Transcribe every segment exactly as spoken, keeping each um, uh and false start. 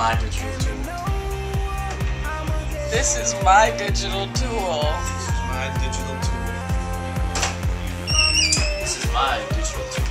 my digital tool. This is my digital tool. This is my digital tool. This is my digital tool.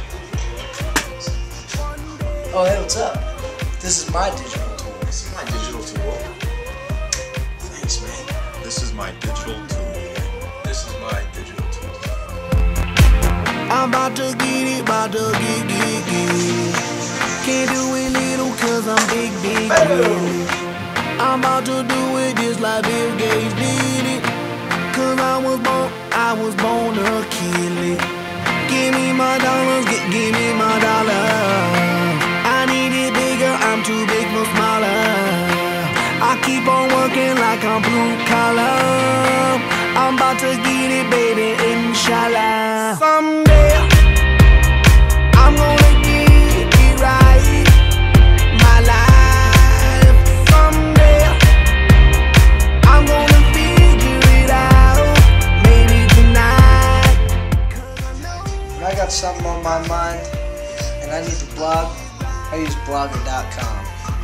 Oh, hey, what's up? This is my digital tool. This is my digital tool. Thanks, man. This is my digital tool. This is my digital tool. I'm about to get it, about to get, get, get. Can't do it little cause I'm big, big, big. I'm about to do it just like Bill Gates did it. Cause I was born, I was born to kill it. Give me my dollars, give, give me my dollars. I need it bigger, I'm too big for smaller. I keep on working like I'm blue collar. I'm about to get it, baby, inshallah. Someday, I'm gonna get it right. My life, someday, I'm gonna figure it out. Maybe tonight. When I got something on my mind and I need to blog, I use blogger dot com.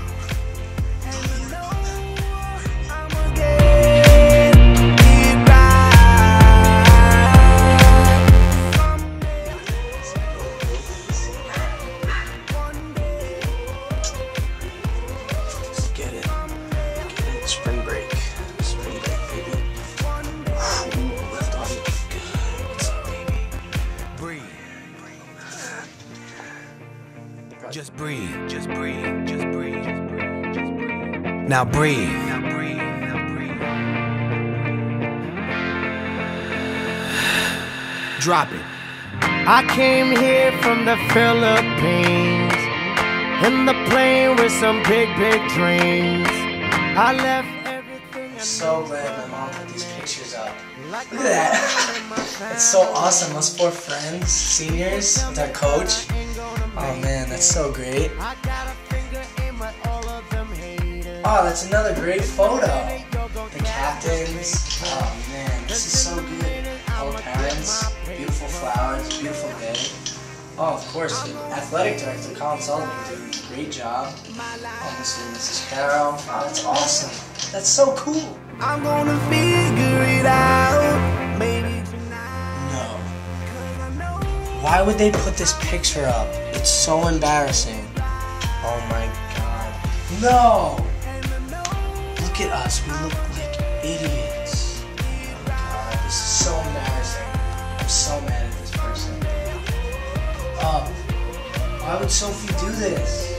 Get it. Get it. Spring break. Spring break, baby. Ooh, left off. What's up, baby? Breathe. Just breathe. Just breathe. Just breathe. Just breathe. Just breathe. Now breathe. Now breathe. Now breathe. Drop it. I came here from the Philippines in the plane with some big, big dreams. I left everything. I'm so glad my mom put these pictures up. Look at that. It's so awesome. Us four friends, seniors, with our coach. Oh man, that's so great. Oh, that's another great photo. The captains. Oh man, this is so good. All the parents, beautiful flowers, beautiful day. Oh, of course, the athletic director, Colin Sullivan, did a great job. Oh, Mister and Missus Carroll. Oh, that's awesome. That's so cool. I'm gonna figure it out. Maybe tonight. No. Why would they put this picture up? It's so embarrassing. Oh my god. No! Look at us. We look like idiots. Oh my god. This is so embarrassing. I'm so mad at this person. Oh. Why would Sophie do this?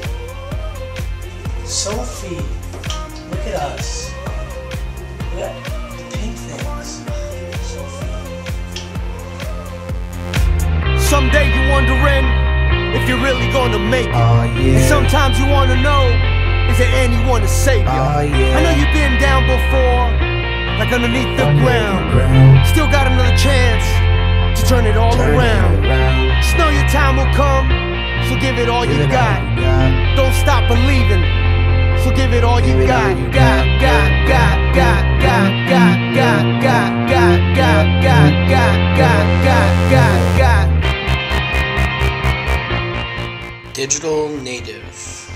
Sophie. Look at us. Look at the pink things. Sophie. Someday you wondering if you're really gonna make it. Oh, yeah. And sometimes you wanna know, is there anyone to save you? Oh, yeah. I know you've been down before, like underneath the ground. Still got another chance to turn it all Turn it around. around. Just know your time will come, so give it all Give you it got. all you got. Don't stop believing, so give it all Give you it got. all you Got, got, got, got, got, got, got, got, got, got, got, got, got, got, got, got. Digital native.